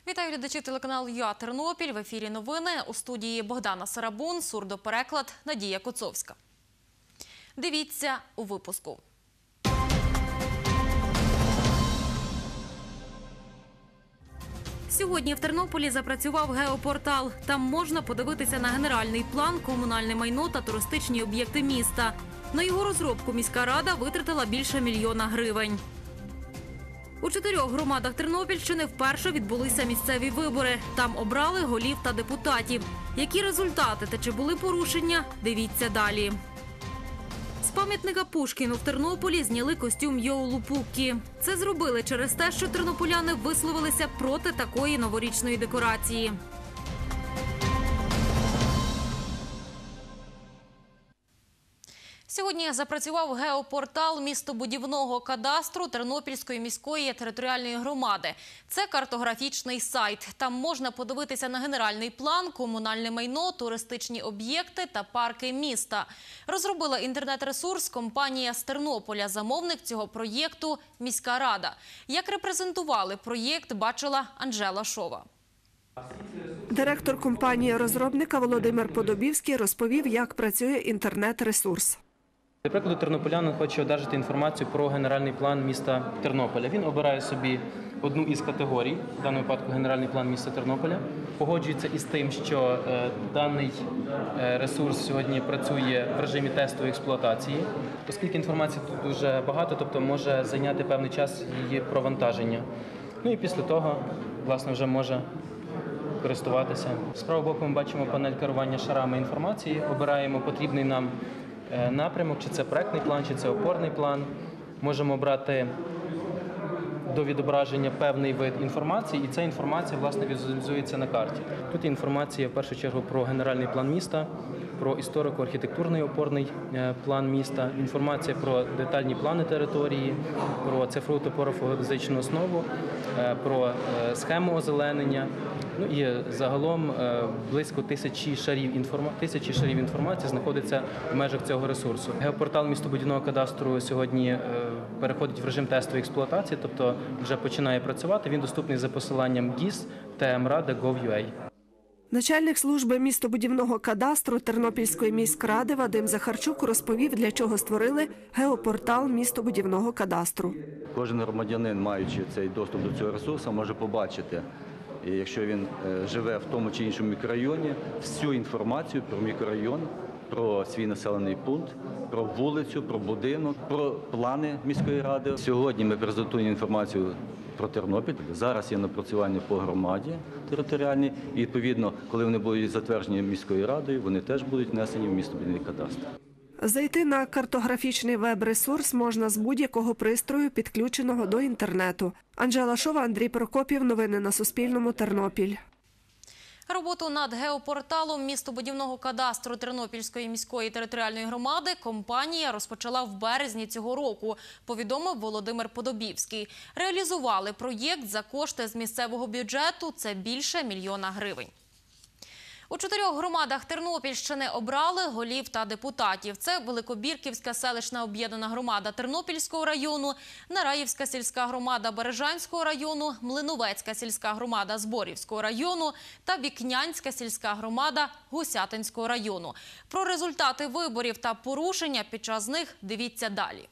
Вітаю глядачів телеканалу ЮА Тернопіль. В ефірі новини. У студії Богдана Сарабун, сурдопереклад Надія Коцовська. Дивіться у випуску. Сьогодні в Тернополі запрацював геопортал. Там можна подивитися на генеральний план, комунальне майно та туристичні об'єкти міста. На його розробку міська рада витратила більше 1 мільйона гривень. У 4 громадах Тернопільщини вперше відбулися місцеві вибори. Там обрали голів та депутатів. Які результати та чи були порушення – дивіться далі. З пам'ятника Пушкіну в Тернополі зняли костюм Йоулу-Пуккі. Це зробили через те, що тернополяни висловилися проти такої новорічної декорації. Сьогодні запрацював геопортал містобудівного кадастру Тернопільської міської територіальної громади. Це картографічний сайт. Там можна подивитися на генеральний план, комунальне майно, туристичні об'єкти та парки міста. Розробила інтернет-ресурс компанія з Тернополя. Замовник цього проєкту – міська рада. Як репрезентували проєкт, бачила Анжела Шова. Директор компанії-розробника Володимир Подобівський розповів, як працює інтернет-ресурс. Для прикладу, тернополянин хоче одержати інформацію про генеральний план міста Тернополя. Він обирає собі одну із категорій, в даному випадку генеральний план міста Тернополя, погоджується із тим, що даний ресурс сьогодні працює в режимі тестової експлуатації, оскільки інформації тут дуже багато, тобто може зайняти певний час її провантаження. Ну і після того, власне, вже може користуватися. З правого боку ми бачимо панель керування шарами інформації, обираємо потрібний нам напрямок, чи це проектний план, чи це опорний план. Можемо обрати до відображення певний вид інформації, і ця інформація, власне, візуалізується на карті. Тут є інформація, в першу чергу, про генеральний план міста, про історико-архітектурний опорний план міста, інформація про детальні плани території, про цифрову топографо-геодезичну основу, про схему озеленення. Ну і загалом близько 1000 шарів інформації знаходиться в межах цього ресурсу. Геопортал містобудівного кадастру сьогодні переходить в режим тестової експлуатації, тобто вже починає працювати. Він доступний за посиланням gis.tmrada.gov.ua. Начальник служби містобудівного кадастру Тернопільської міськради Вадим Захарчук розповів, для чого створили геопортал містобудівного кадастру. Кожен громадянин, маючи цей доступ до цього ресурсу, може побачити, якщо він живе в тому чи іншому мікрорайоні, всю інформацію про мікрорайон, про свій населений пункт, про вулицю, про будинок, про плани міської ради. Сьогодні ми презентуємо інформацію про Тернопіль. Зараз є напрацювання по громаді територіальній. І, відповідно, коли вони будуть затверджені міською радою, вони теж будуть внесені в містобудівний кадастр. Зайти на картографічний веб-ресурс можна з будь-якого пристрою, підключеного до інтернету. Анжела Шова, Андрій Прокопів. Новини на Суспільному. Тернопіль. Роботу над геопорталом містобудівного кадастру Тернопільської міської територіальної громади компанія розпочала в березні цього року, повідомив Володимир Подобівський. Реалізували проєкт за кошти з місцевого бюджету – це більше 1 мільйона гривень. У 4 громадах Тернопільщини обрали голів та депутатів. Це Великобірківська селищна об'єднана громада Тернопільського району, Нараївська сільська громада Бережанського району, Млиновецька сільська громада Зборівського району та Вікнянська сільська громада Гусятинського району. Про результати виборів та порушення під час них дивіться далі.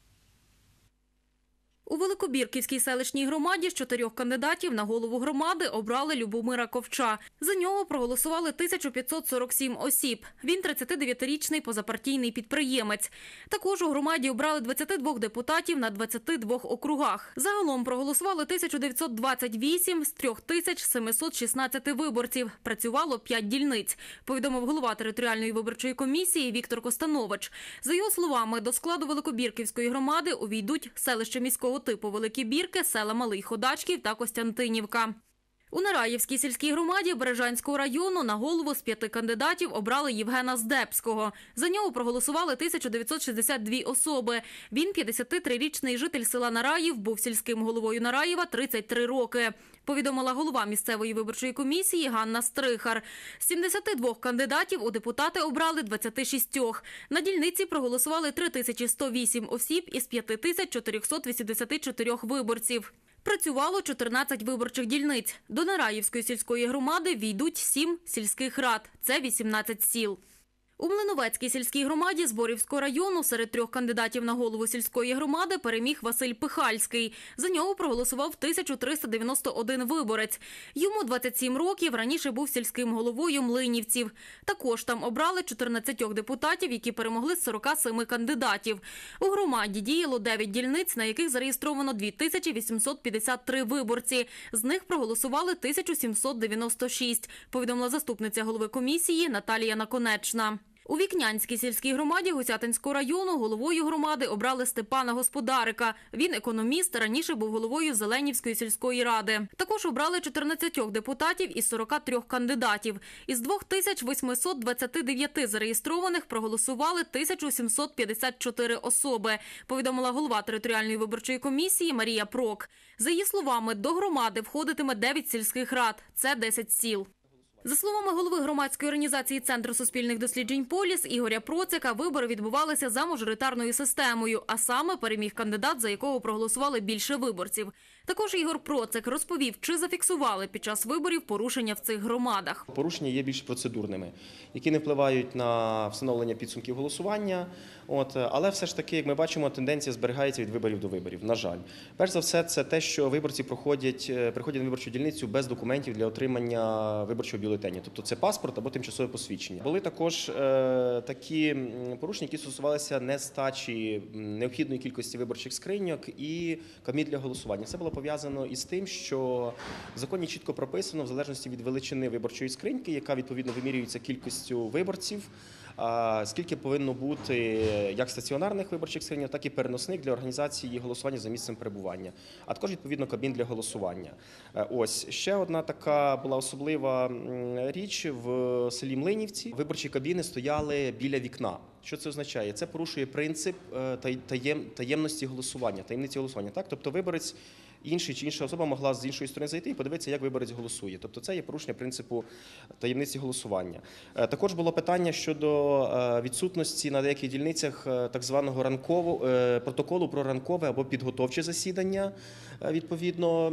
У Великобірківській селищній громаді з 4 кандидатів на голову громади обрали Любомира Ковча. За нього проголосували 1547 осіб. Він 39-річний позапартійний підприємець. Також у громаді обрали 22 депутатів на 22 округах. Загалом проголосували 1928 з 3716 виборців. Працювало 5 дільниць, повідомив голова територіальної виборчої комісії Віктор Костанович. За його словами, до складу Великобірківської громади увійдуть селище міського типу Великі Бірки, села Малий Ходачків та Костянтинівка. У Нараївській сільській громаді Бережанського району на голову з 5 кандидатів обрали Євгена Здебського. За нього проголосували 1962 особи. Він 53-річний житель села Нараїв, був сільським головою Нараєва 33 роки. Повідомила голова місцевої виборчої комісії Ганна Стрихар. З 72 кандидатів у депутати обрали 26. На дільниці проголосували 3108 осіб із 5484 виборців. Працювало 14 виборчих дільниць. До Нараївської сільської громади війдуть 7 сільських рад. Це 18 сіл. У Млиновецькій сільській громаді Зборівського району серед 3 кандидатів на голову сільської громади переміг Василь Пихальський. За нього проголосував 1391 виборець. Йому 27 років, раніше був сільським головою Млинівців. Також там обрали 14 депутатів, які перемогли з 47 кандидатів. У громаді діяло 9 дільниць, на яких зареєстровано 2853 виборці. З них проголосували 1796, повідомила заступниця голови комісії Наталія Наконечна. У Вікнянській сільській громаді Гусятинського району головою громади обрали Степана Господарика. Він економіст, раніше був головою Зеленівської сільської ради. Також обрали 14 депутатів із 43 кандидатів. Із 2829 зареєстрованих проголосували 1754 особи, повідомила голова територіальної виборчої комісії Марія Прок. За її словами, до громади входитиме 9 сільських рад – це 10 сіл. За словами голови громадської організації «Центр суспільних досліджень Поліс» Ігоря Процика, вибори відбувалися за мажоритарною системою, а саме переміг кандидат, за якого проголосували більше виборців. Також Ігор Процик розповів, чи зафіксували під час виборів порушення в цих громадах. Порушення є більш процедурними, які не впливають на встановлення підсумків голосування. Але все ж таки, як ми бачимо, тенденція зберігається від виборів до виборів, на жаль. Перш за все, це те, що виборці приходять на виборчу дільницю без документів для отримання виборчого бюлетеня. Тобто це паспорт або тимчасове посвідчення. Були також такі порушення, які стосувалися нестачі необхідної кількості виборчих скриньок і кабін для голосування. Це було пов'язано із тим, що в законі чітко прописано, в залежності від величини виборчої скриньки, яка відповідно вимірюється кількістю виборців, скільки повинно бути як стаціонарних виборчих скриньок, так і переносних для організації голосування за місцем перебування, а також відповідно кабін для голосування. Ось ще одна така була особлива річ в селі Млинівці. Виборчі кабіни стояли біля вікна. Що це означає? Це порушує принцип таємності голосування, таємниці голосування. Так, тобто виборець інший чи інша особа могла з іншої сторони зайти і подивитися, як виборець голосує. Тобто це є порушення принципу таємниці голосування. Також було питання щодо відсутності на деяких дільницях так званого протоколу про ранкове або підготовче засідання, відповідно,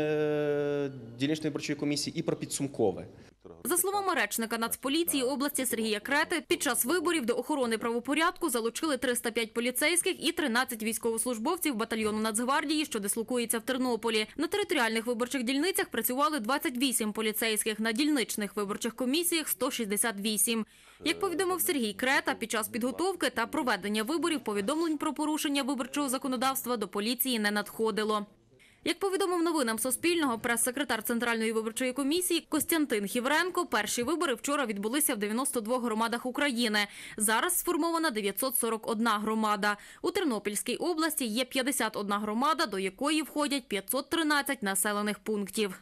дільничної виборчої комісії і про підсумкове. За словами речника Нацполіції області Сергія Крети, під час виборів до охорони правопорядку залучили 305 поліцейських і 13 військовослужбовців батальйону Нацгвардії, що дислокується в Тернополі. На територіальних виборчих дільницях працювали 28 поліцейських, на дільничних виборчих комісіях – 168. Як повідомив Сергій Крета, під час підготовки та проведення виборів повідомлень про порушення виборчого законодавства до поліції не надходило. Як повідомив новинам Суспільного прес-секретар Центральної виборчої комісії Костянтин Хівренко, перші вибори вчора відбулися в 92 громадах України. Зараз сформована 941 громада. У Тернопільській області є 51 громада, до якої входять 513 населених пунктів.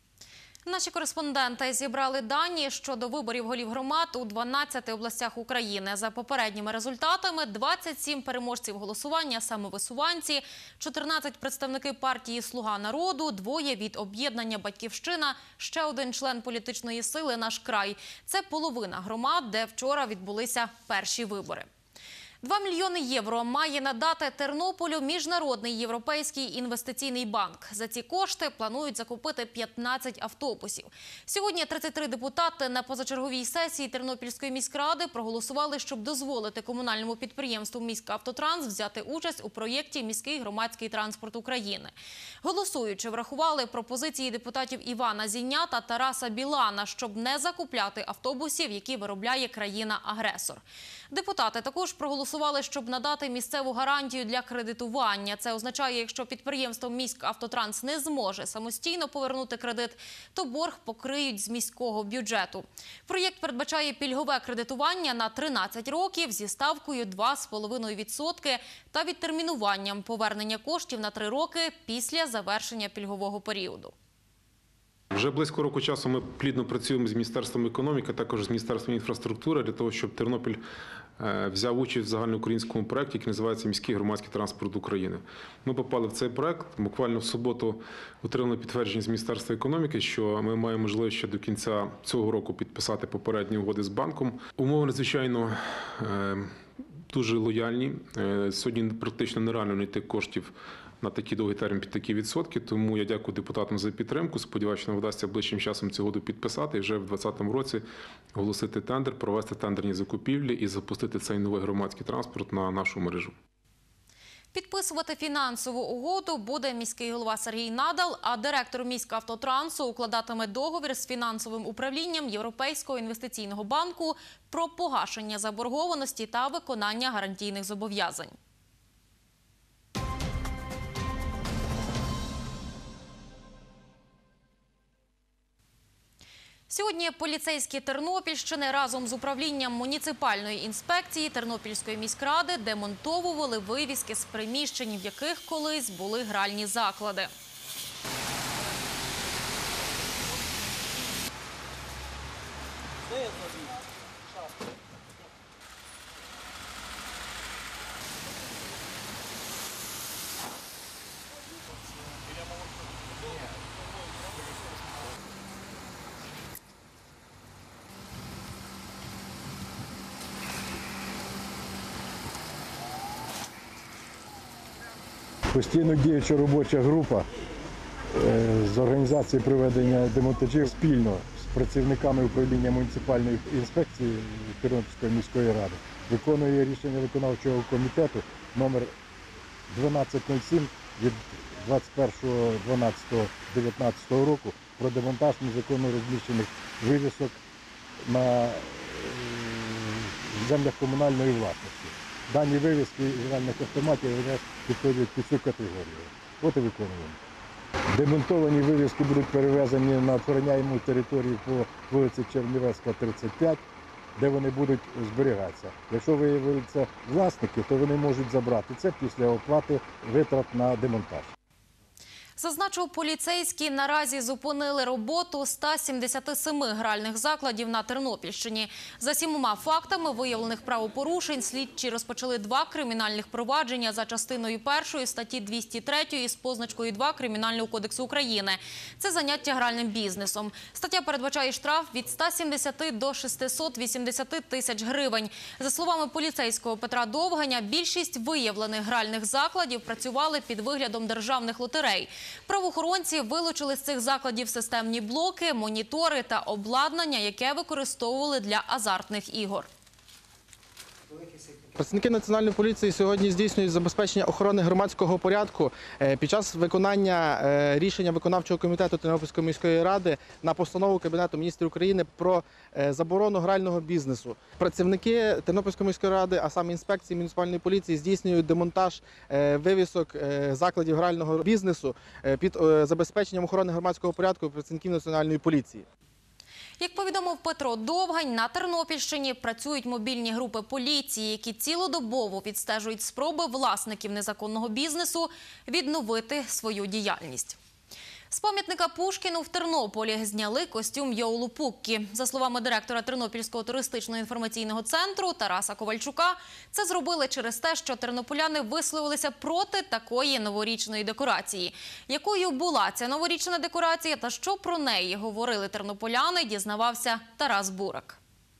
Наші кореспонденти зібрали дані щодо виборів голів громад у 12 областях України. За попередніми результатами 27 переможців голосування – самовисуванці, 14 представники партії «Слуга народу», 2 від об'єднання «Батьківщина», ще 1 член політичної сили «Наш край». Це половина громад, де вчора відбулися перші вибори. 2 мільйони євро має надати Тернополю Міжнародний європейський інвестиційний банк. За ці кошти планують закупити 15 автобусів. Сьогодні 33 депутати на позачерговій сесії Тернопільської міськради проголосували, щоб дозволити комунальному підприємству «Міськавтотранс» взяти участь у проєкті «Міський громадський транспорт України». Голосуючи, врахували пропозиції депутатів Івана Зіня та Тараса Білана, щоб не закупляти автобусів, які виробляє країна-агресор. Депутати також проголосували, щоб надати місцеву гарантію для кредитування. Це означає, якщо підприємство «Міськавтотранс» не зможе самостійно повернути кредит, то борг покриють з міського бюджету. Проєкт передбачає пільгове кредитування на 13 років зі ставкою 2,5% та відтермінуванням повернення коштів на 3 роки після завершення пільгового періоду. Вже близько року часу ми плідно працюємо з Міністерством економіки, також з Міністерством інфраструктури для того, щоб Тернопіль взяв участь в загальноукраїнському проєкті, який називається «Міський громадський транспорт України». Ми попали в цей проєкт. Буквально в суботу отримали підтвердження з Міністерства економіки, що ми маємо можливість ще до кінця цього року підписати попередні угоди з банком. Умови надзвичайно дуже лояльні. Сьогодні практично нереально знайти коштів на такий довгий термін під такі відсотки. Тому я дякую депутатам за підтримку. Сподіваюся, що нам вдасться ближчим часом цю угоду підписати і вже в 2020 році оголосити тендер, провести тендерні закупівлі і запустити цей новий громадський транспорт на нашу мережу. Підписувати фінансову угоду буде міський голова Сергій Надал, а директор міськавтотрансу укладатиме договір з фінансовим управлінням Європейського інвестиційного банку про погашення заборгованості та виконання гарантійних зобов'язань. Сьогодні поліцейські Тернопільщини разом з управлінням муніципальної інспекції Тернопільської міськради демонтовували вивіски з приміщень, в яких колись були гральні заклади. Постійно діюча робоча група з організації проведення демонтажів спільно з працівниками управління муніципальної інспекції Тернопільської міської ради виконує рішення виконавчого комітету номер 1207 від 21.12.19 року про демонтаж незаконно розміщених вивісок на землях комунальної власності. Дані вивіски гральних автоматів підходять під цю категорію. От і виконуємо. Демонтовані вивіски будуть перевезені на охороняєму територію по вулиці Чернівецька, 35, де вони будуть зберігатися. Якщо виявляться власники, то вони можуть забрати це після оплати витрат на демонтаж. Зазначив, поліцейські наразі зупинили роботу 177 гральних закладів на Тернопільщині. За 7 фактами виявлених правопорушень слідчі розпочали 2 кримінальних провадження за частиною 1 статті 203 з позначкою 2 Кримінального кодексу України. Це заняття гральним бізнесом. Стаття передбачає штраф від 170 до 680 тисяч гривень. За словами поліцейського Петра Довганя, більшість виявлених гральних закладів працювали під виглядом державних лотерей. Правоохоронці вилучили з цих закладів системні блоки, монітори та обладнання, яке використовували для азартних ігор. Працівники Національної поліції сьогодні здійснюють забезпечення охорони громадського порядку під час виконання рішення виконавчого комітету Тернопільської міської ради на постанову Кабінету міністрів України про заборону грального бізнесу. Працівники Тернопільської міської ради, а саме інспекції муніципальної поліції, здійснюють демонтаж вивісок закладів грального бізнесу під забезпеченням охорони громадського порядку працівників Національної поліції. Як повідомив Петро Довгань, на Тернопільщині працюють мобільні групи поліції, які цілодобово відстежують спроби власників незаконного бізнесу відновити свою діяльність. З пам'ятника Пушкіну в Тернополі зняли костюм Йоулу Пуккі. За словами директора Тернопільського туристично-інформаційного центру Тараса Ковальчука, це зробили через те, що тернополяни висловилися проти такої новорічної декорації. Якою була ця новорічна декорація та що про неї говорили тернополяни, дізнавався Тарас Бурак.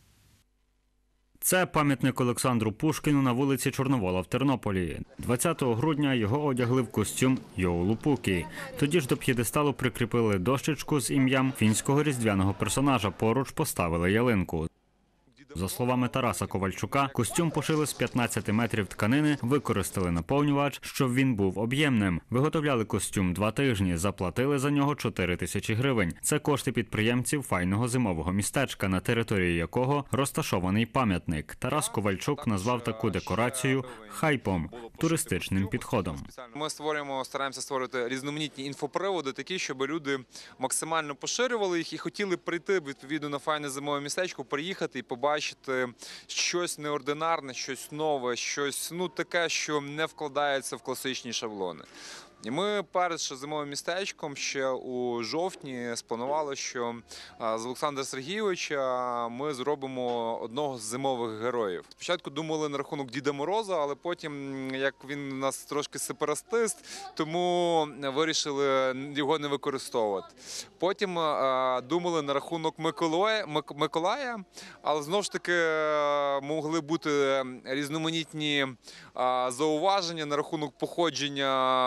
Це пам'ятник Олександру Пушкіну на вулиці Чорновола в Тернополі. 20 грудня його одягли в костюм Йоулу Пуккі. Тоді ж до п'єдесталу прикріпили дощечку з ім'ям фінського різдвяного персонажа, поруч поставили ялинку. За словами Тараса Ковальчука, костюм пошили з 15 метрів тканини, використали наповнювач, щоб він був об'ємним. Виготовляли костюм 2 тижні, заплатили за нього 4 тисячі гривень. Це кошти підприємців файного зимового містечка, на території якого розташований пам'ятник. Тарас Ковальчук назвав таку декорацію хайпом, туристичним підходом. Ми стараємося створити різноманітні інфоприводи, такі, щоб люди максимально поширювали їх і хотіли прийти відповідно на файне зимове містечко, приїхати і побачити щось неординарне, щось нове, щось таке, що не вкладається в класичні шаблони. І ми перед зимовим містечком ще у жовтні спланували, що з Олександра Сергійовича ми зробимо одного з зимових героїв. Спочатку думали на рахунок Діда Мороза, але потім, як він у нас трошки сепаратист, тому вирішили його не використовувати. Потім думали на рахунок Миколая, але знову ж таки могли бути різноманітні зауваження на рахунок походження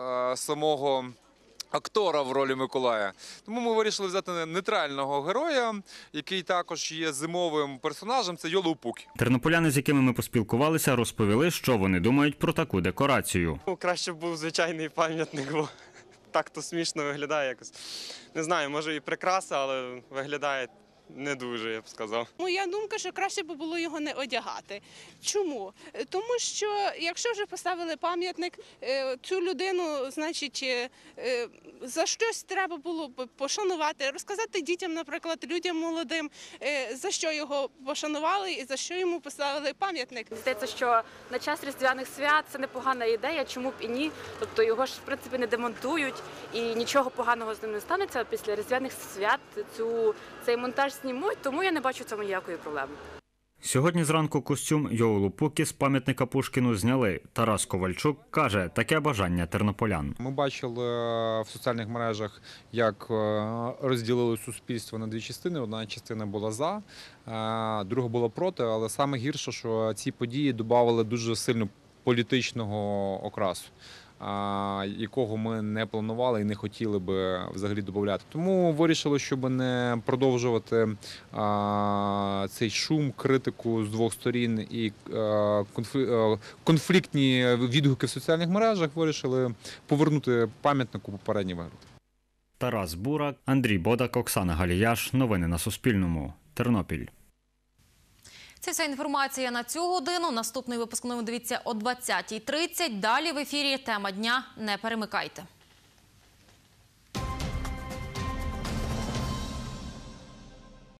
самого актора в ролі Миколая. Тому ми вирішили взяти нейтрального героя, який також є зимовим персонажем, це Йолупукі. Тернополяни, з якими ми поспілкувалися, розповіли, що вони думають про таку декорацію. Краще б був звичайний пам'ятник, бо так то смішно виглядає якось. Не знаю, може і прикраса, але виглядає не дуже, я б сказав. Моя думка, що краще б було його не одягати. Чому? Тому що, якщо вже поставили пам'ятник, цю людину, значить, за щось треба було б пошанувати, розказати дітям, наприклад, людям молодим, за що його пошанували і за що йому поставили пам'ятник. Здається, що на час Різдвяних свят це непогана ідея, чому б і ні. Тобто його ж, в принципі, не демонтують і нічого поганого з ним не станеться після Різдвяних свят. Цей монтаж знімуть, тому я не бачу в цьому ніякої проблеми. Сьогодні зранку костюм Йоулупукі з пам'ятника Пушкіну зняли. Тарас Ковальчук каже, таке бажання тернополян. Ми бачили в соціальних мережах, як розділили суспільство на дві частини. Одна частина була за, друга була проти, але саме гірше, що ці події додавали дуже сильно політичного окрасу, якого ми не планували і не хотіли би взагалі додати. Тому вирішили, щоб не продовжувати цей шум, критику з двох сторін і конфліктні відгуки в соціальних мережах, вирішили повернути пам'ятнику попередній вигляд. Тарас Бурак, Андрій Бодак, Оксана Галіяш. Новини на Суспільному. Тернопіль. Це вся інформація на цю годину. Наступний випуск новин дивіться о 20:30. Далі в ефірі тема дня. Не перемикайте.